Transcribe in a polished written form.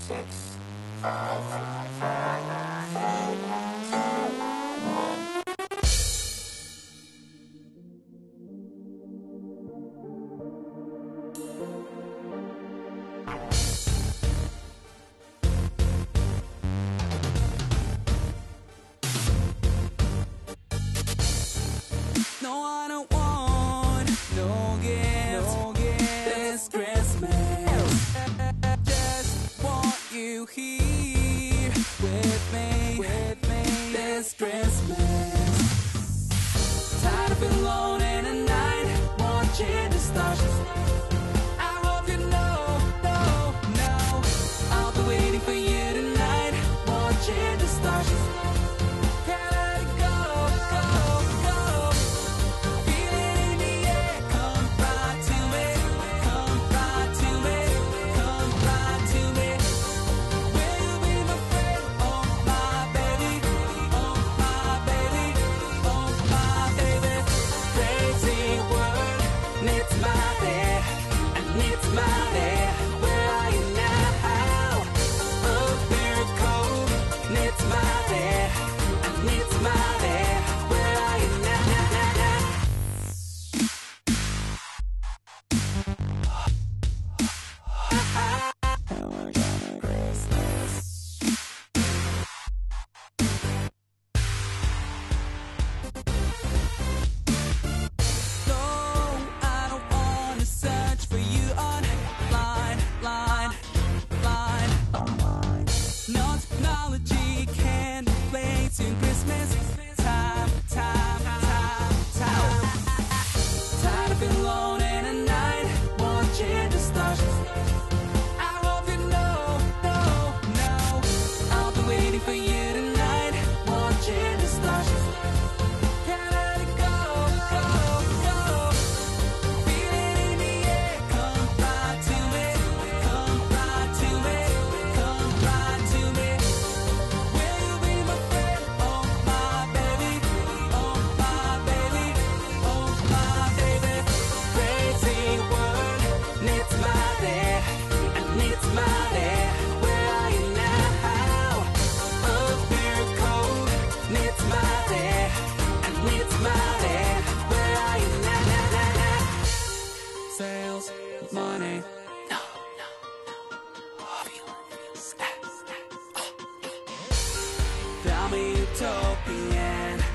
No, I don't want no gift this Christmas. Just want you here with me this Christmas. Tired of being alone in the night, watching the stars. I hope you know, I'll be waiting for you tonight, watching the stars. Can't let it go. Feel it in the air, come right to me, come right to me, come right to me. Will you be my friend, oh my baby, oh my baby, oh my baby. Crazy world needs my day, and needs my day. Where are you now? Up there cold needs my day, and needs my day. Where are you now? No, I don't wanna search for you online. No technology can replace you in Christmas time. Tired of being alone in the night, watching the stars. I hope you know, I'll be waiting for you tonight, watching the stars. Can't let it go. Feel it in the air, come right to me, come right to me, come right to me. Will you be my friend, oh my baby, oh my baby, oh my baby. Crazy world needs my day, and needs my day. Where are you now? Up here cold needs my day, and needs my day. Where are you now? Sales, money. No. Feelings. Tell me utopian.